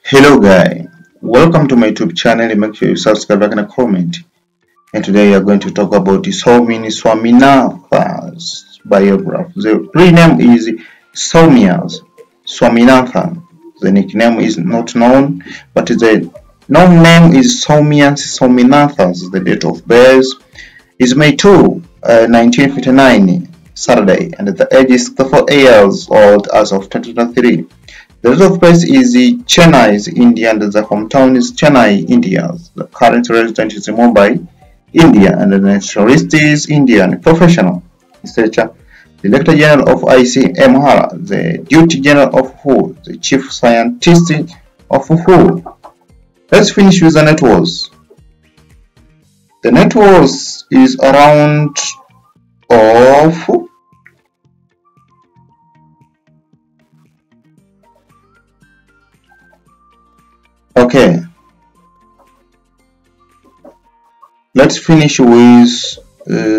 Hello guy, welcome to my YouTube channel. Make sure you subscribe, like, and comment. And today we are going to talk about the Swaminathan's biography. The real name is Swaminathan. The nickname is not known, but the known name is Swaminathan. The date of birth is May 2, 1959, Saturday, and the age is 34 years old as of 2023. The date of birth is Chennai, India, and the hometown is Chennai, India. The current resident is Mumbai, India, and the nationalist is Indian. Professional researcher, Director General of ICMR, the Deputy General of WHO, the Chief Scientist of WHO. Let's finish with the net worth. The net worth is around of okay. Let's finish with